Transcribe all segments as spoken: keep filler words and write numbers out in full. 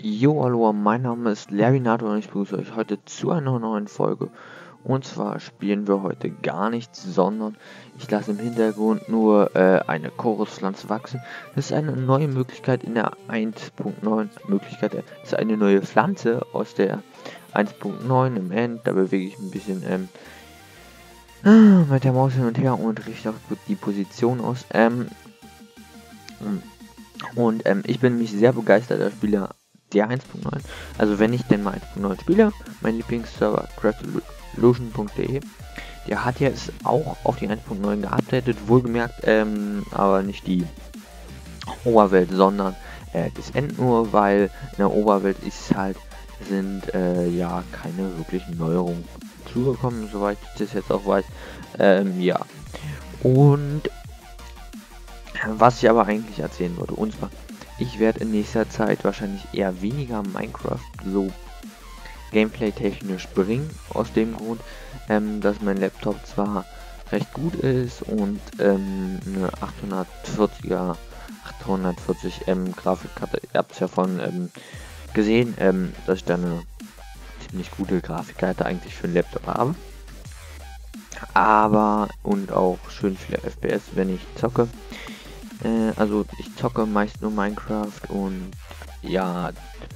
Jo, hallo, mein Name ist Lervinator und ich begrüße euch heute zu einer neuen Folge. Und zwar spielen wir heute gar nichts, sondern ich lasse im Hintergrund nur äh, eine Choruspflanze wachsen. Das ist eine neue Möglichkeit in der eins Punkt neun Möglichkeit. Das ist eine neue Pflanze aus der eins Punkt neun im End. Da bewege ich ein bisschen ähm, mit der Maus hin und her und richte auch die Position aus. Ähm, und ähm, ich bin nämlich sehr begeisterter Spieler der eins Punkt neun. Also wenn ich denn mal eins Punkt neun spiele, mein Lieblingsserver craftolution punkt de, der hat jetzt auch auf die eins Punkt neun geupdatet, wohlgemerkt, ähm, aber nicht die Oberwelt, sondern äh, das End nur, weil in der Oberwelt ist halt, sind äh, ja keine wirklichen Neuerungen zugekommen, soweit ich das jetzt auch weiß. Ähm, ja. Und was ich aber eigentlich erzählen wollte, und zwar, ich werde in nächster Zeit wahrscheinlich eher weniger Minecraft so gameplay-technisch bringen, aus dem Grund, ähm, dass mein Laptop zwar recht gut ist und ähm, eine achthundertvierziger, achthundertvierzig M Grafikkarte, ihr habt es ja von ähm, gesehen, ähm, dass ich da eine ziemlich gute Grafikkarte eigentlich für einen Laptop habe. Aber, und auch schön viele F P S, wenn ich zocke. Also ich zocke meist nur Minecraft und ja,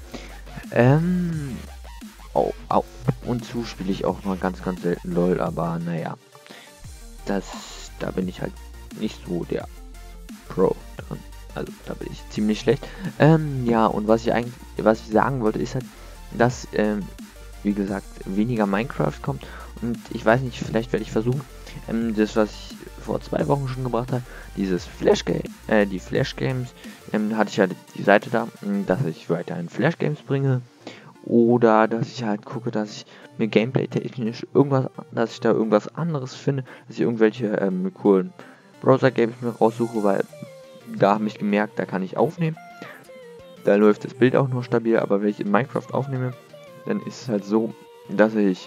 ähm, oh, oh, und zu spiele ich auch mal ganz, ganz selten LOL, aber naja, das, da bin ich halt nicht so der Pro drin, also da bin ich ziemlich schlecht. Ähm, ja, und was ich eigentlich, was ich sagen wollte, ist halt, dass, ähm, wie gesagt, weniger Minecraft kommt und ich weiß nicht, vielleicht werde ich versuchen, ähm, das, was ich vor zwei Wochen schon gebracht habe, dieses Flash Game, äh, die Flash Games, ähm, hatte ich halt die Seite da, dass ich weiterhin Flash Games bringe oder dass ich halt gucke, dass ich mir Gameplay technisch irgendwas, dass ich da irgendwas anderes finde, dass ich irgendwelche ähm, coolen Browser Games mir raussuche, weil da habe ich gemerkt, da kann ich aufnehmen, da läuft das Bild auch noch stabil, aber wenn ich in Minecraft aufnehme, dann ist es halt so, dass ich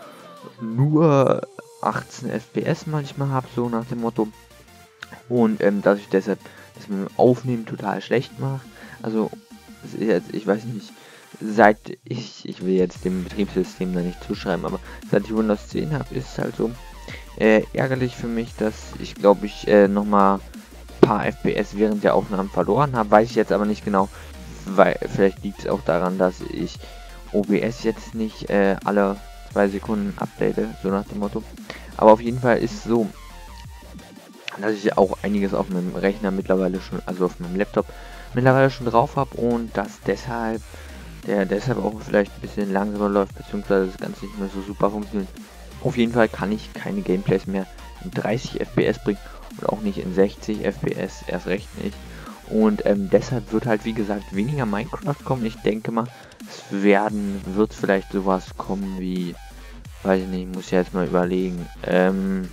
nur achtzehn F P S manchmal habe, so nach dem Motto. Und ähm, dass ich deshalb das mit dem Aufnehmen total schlecht mache. Also, jetzt, ich weiß nicht, seit ich, ich will jetzt dem Betriebssystem da nicht zuschreiben, aber seit ich Windows zehn habe, ist es halt so äh, ärgerlich für mich, dass ich glaube ich äh, nochmal ein paar F P S während der Aufnahmen verloren habe. Weiß ich jetzt aber nicht genau, weil vielleicht liegt es auch daran, dass ich O B S jetzt nicht äh, alle zwei Sekunden update, so nach dem Motto. Aber auf jeden Fall ist es so, dass ich auch einiges auf meinem Rechner mittlerweile schon, also auf meinem Laptop mittlerweile schon drauf habe und dass deshalb der deshalb auch vielleicht ein bisschen langsamer läuft, beziehungsweise das Ganze nicht mehr so super funktioniert. Auf jeden Fall kann ich keine Gameplays mehr in dreißig F P S bringen und auch nicht in sechzig F P S, erst recht nicht. Und ähm, deshalb wird halt wie gesagt weniger Minecraft kommen. Ich denke mal, es werden, wird vielleicht sowas kommen wie, weiß ich nicht, muss ich jetzt mal überlegen, ähm,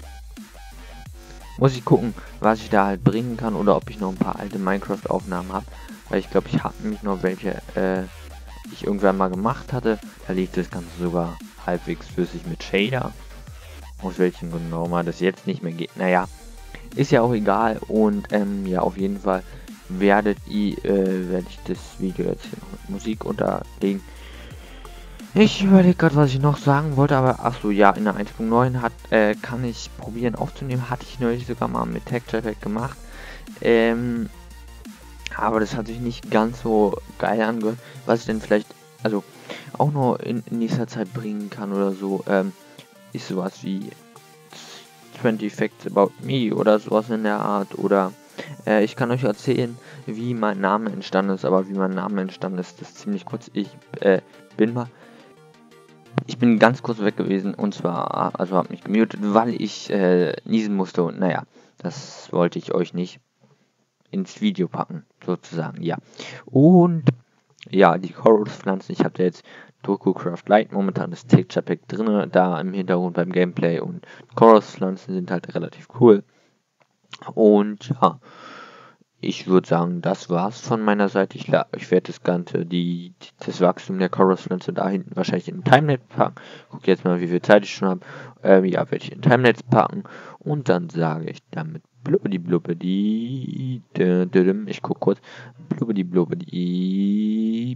muss ich gucken, was ich da halt bringen kann oder ob ich noch ein paar alte Minecraft-Aufnahmen habe. Weil ich glaube, ich habe nämlich noch welche, äh, ich irgendwann mal gemacht hatte. Da lief das Ganze sogar halbwegs flüssig mit Shader. Aus welchen Gründen auch mal das jetzt nicht mehr geht. Naja, ist ja auch egal. Und ähm, ja, auf jeden Fall werdet ihr, äh, werde ich das Video jetzt hier noch mit Musik unterlegen. Ich überlege gerade, was ich noch sagen wollte, aber ach so, ja, in der eins Punkt neun hat, äh, kann ich probieren aufzunehmen. Hatte ich neulich sogar mal mit TexturePack gemacht. Ähm, aber das hat sich nicht ganz so geil angehört. Was ich denn vielleicht, also auch noch in, in nächster Zeit bringen kann oder so, ähm, ist sowas wie zwanzig Facts About Me oder sowas in der Art. Oder äh, ich kann euch erzählen, wie mein Name entstanden ist, aber wie mein Name entstanden ist, das ist ziemlich kurz. Ich äh, bin mal Ich bin ganz kurz weg gewesen und zwar, also habe mich gemutet, weil ich äh, niesen musste und naja, das wollte ich euch nicht ins Video packen, sozusagen, ja. Und ja, die Chorus-Pflanzen, ich habe jetzt Tokucraft Lite momentan das Texture Pack drin, da im Hintergrund beim Gameplay und Chorus-Pflanzen sind halt relativ cool. Und ja, ich würde sagen, das war's von meiner Seite. Ich, ich werde das Ganze, die, das Wachstum der Chorus-Pflanze da hinten wahrscheinlich in Timelapse packen. Guck jetzt mal, wie viel Zeit ich schon habe. Ähm, ja, werde ich in Timelapse packen. Und dann sage ich damit blubbedi blubbedi. Ich guck kurz. Blubbedi blubbedi.